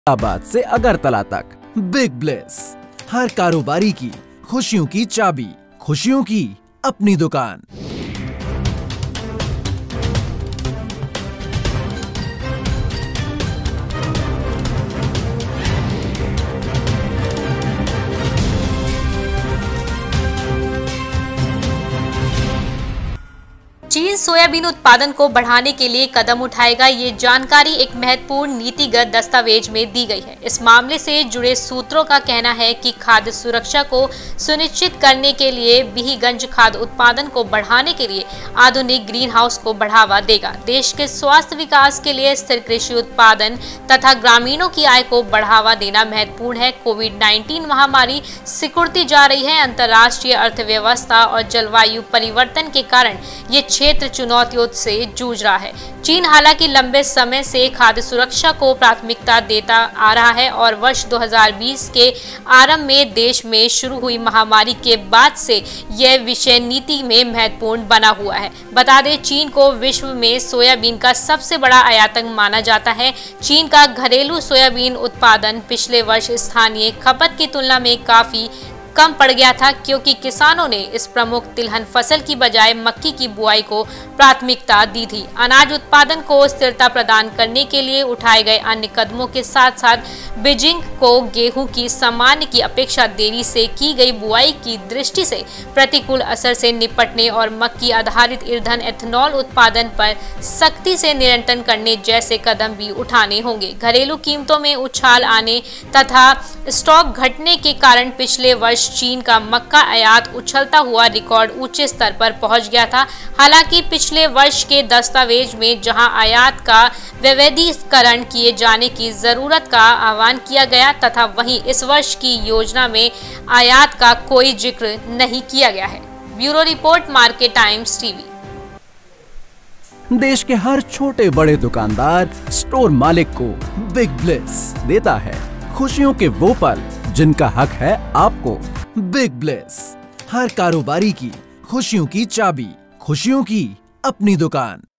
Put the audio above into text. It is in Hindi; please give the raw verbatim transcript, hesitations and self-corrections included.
इलाहाबाद से अगरतला तक बिग ब्लेस, हर कारोबारी की खुशियों की चाबी, खुशियों की अपनी दुकान। चीन सोयाबीन उत्पादन को बढ़ाने के लिए कदम उठाएगा, ये जानकारी एक महत्वपूर्ण नीतिगत दस्तावेज में दी गई है। इस मामले से जुड़े सूत्रों का कहना है कि खाद्य सुरक्षा को सुनिश्चित करने के लिए बिहीगंज खाद्य उत्पादन को बढ़ाने के लिए आधुनिक ग्रीन हाउस को बढ़ावा देगा। देश के स्वास्थ्य विकास के लिए स्थिर कृषि उत्पादन तथा ग्रामीणों की आय को बढ़ावा देना महत्वपूर्ण है। कोविड नाइन्टीन महामारी सिकुड़ती जा रही है। अंतर्राष्ट्रीय अर्थव्यवस्था और जलवायु परिवर्तन के कारण ये क्षेत्र चुनौतियों से जूझ रहा है। चीन हालांकि लंबे समय से खाद्य सुरक्षा को प्राथमिकता देता आ रहा है और वर्ष दो हज़ार बीस के आरंभ में देश में शुरू हुई महामारी के बाद से यह विषय नीति में महत्वपूर्ण बना हुआ है। बता दें, चीन को विश्व में सोयाबीन का सबसे बड़ा आयातक माना जाता है। चीन का घरेलू सोयाबीन उत्पादन पिछले वर्ष स्थानीय खपत की तुलना में काफी कम पड़ गया था, क्योंकि किसानों ने इस प्रमुख तिलहन फसल की बजाय मक्की की बुआई को प्राथमिकता दी थी। अनाज उत्पादन को स्थिरता प्रदान करने के लिए उठाए गए अन्य कदमों के साथ साथ बीजिंग को गेहूं की सामान्य की अपेक्षा देरी से की गई बुआई की दृष्टि से प्रतिकूल असर से निपटने और मक्की आधारित ईंधन एथेनॉल उत्पादन पर सख्ती से नियंत्रण करने जैसे कदम भी उठाने होंगे। घरेलू कीमतों में उछाल आने तथा स्टॉक घटने के कारण पिछले वर्ष चीन का मक्का आयात उछलता हुआ रिकॉर्ड ऊंचे स्तर पर पहुंच गया था। हालांकि पिछले वर्ष के दस्तावेज में जहां आयात का वैविध्यीकरण किए जाने की जरूरत का आह्वान किया गया तथा वहीं इस वर्ष की योजना में आयात का कोई जिक्र नहीं किया गया है। Bureau report, Market Times TV. देश के हर छोटे बड़े दुकानदार स्टोर मालिक को बिग ब्लेस देता है खुशियों के वो पल जिनका हक है आपको। बिग ब्लेस, हर कारोबारी की खुशियों की चाबी, खुशियों की अपनी दुकान।